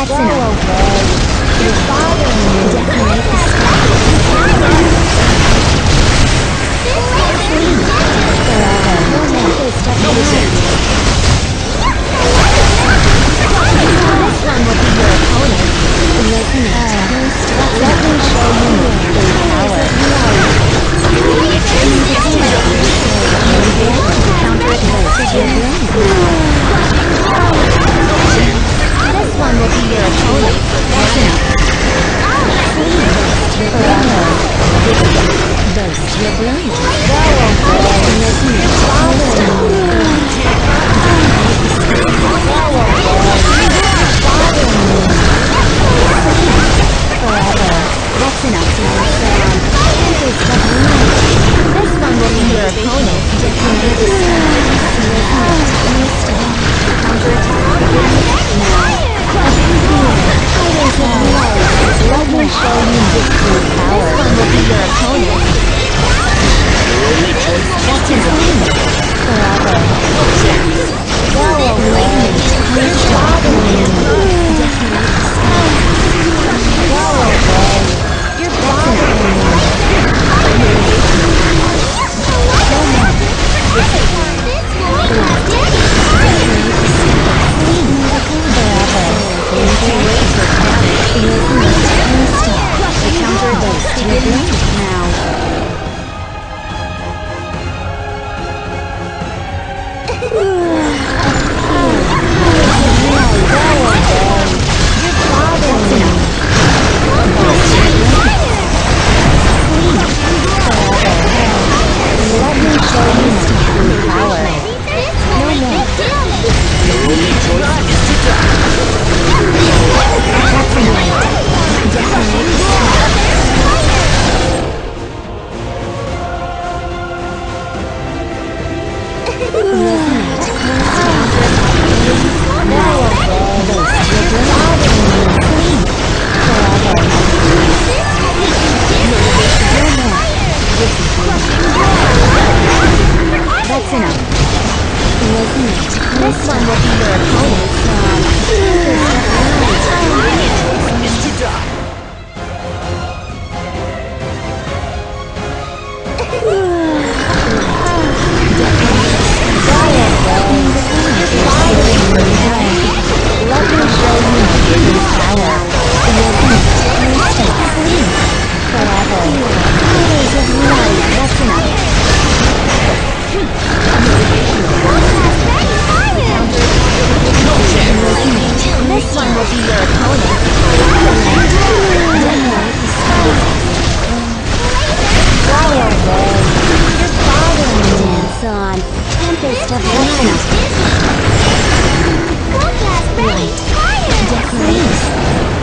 That's enough. Your father will decorate the sky. This one will be your opponent. Let me show you my power. This one will be your opponent. That's enough. Burst your brain. That's enough to understand. This one will be your opponent. Let me show you victory power. This one will be your opponent. That's enough. Forever. Go away. Your father will decorate the sky. Go away. Your father will That's enough. This one will be your opponent. Is to die. Let me show you my power. Forever. That's enough. This one will be your opponent. Go away. Your father will dance on. Tempest of Lightning. Light. Decorate.